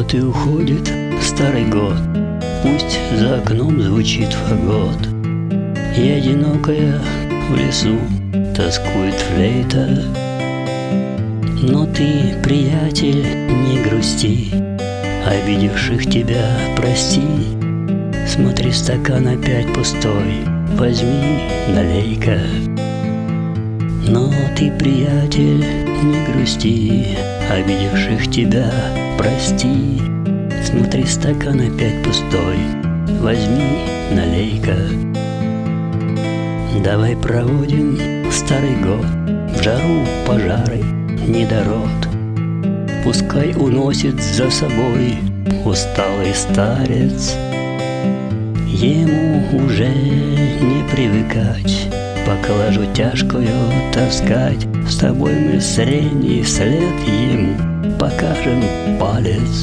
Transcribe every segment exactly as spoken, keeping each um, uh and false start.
Вот и уходит старый год, пусть за окном звучит фагот, и одинокая в лесу тоскует флейта. Но ты, приятель, не грусти, обидевших тебя прости. Смотри, стакан опять пустой, возьми, налей-ка. Но ты, приятель, не грусти, обидевших тебя прости. Смотри, стакан опять пустой, возьми, налей-ка. Давай проводим старый год в жару, пожары, недород. Пускай уносит за собой усталый старец. Ему уже не привыкать по коллажу тяжкую таскать. С тобой мы средний след ему покажем палец.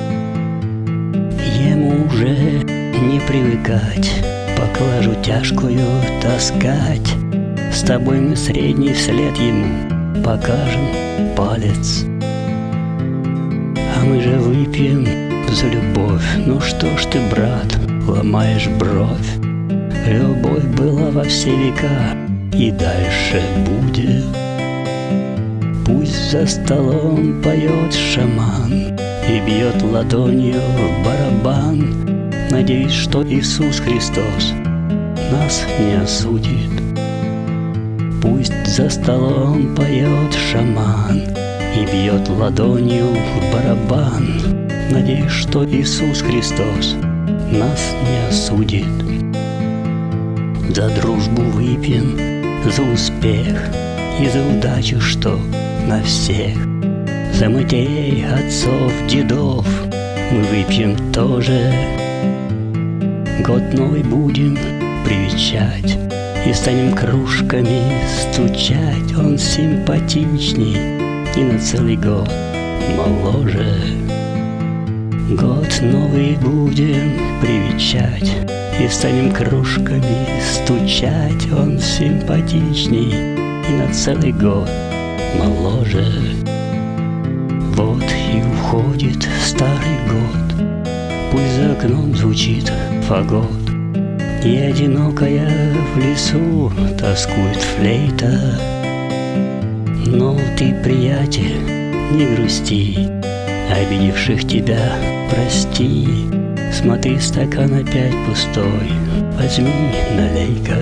Ему уже не привыкать по коллажу тяжкую таскать. С тобой мы средний вслед ему покажем палец. А мы же выпьем за любовь. Ну что ж ты, брат, ломаешь бровь? Любовь была во все века и дальше будет. Пусть за столом поет шаман и бьет ладонью в барабан. Надеюсь, что Иисус Христос нас не осудит. Пусть за столом поет шаман и бьет ладонью в барабан. Надеюсь, что Иисус Христос нас не осудит. За дружбу выпьем, за успех и за удачу, что на всех. За матерей, отцов, дедов мы выпьем тоже. Год новый будем привечать и станем кружками стучать. Он симпатичней и на целый год моложе. Год новый будем привечать и станем кружками стучать. Он симпатичней и на целый год моложе. Вот и уходит старый год, пусть за окном звучит фагот, и одинокая в лесу тоскует флейта. Но ты, приятель, не грусти, обидевших тебя прости. Смотри, стакан опять пустой, возьми, налей-ка.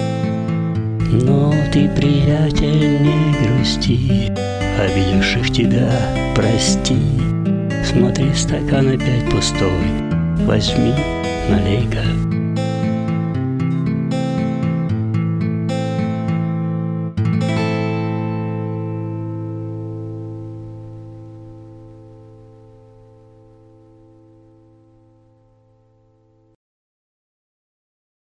Но ты, приятель, не грусти, обидевших тебя прости. Смотри, стакан опять пустой, возьми, налей-ка.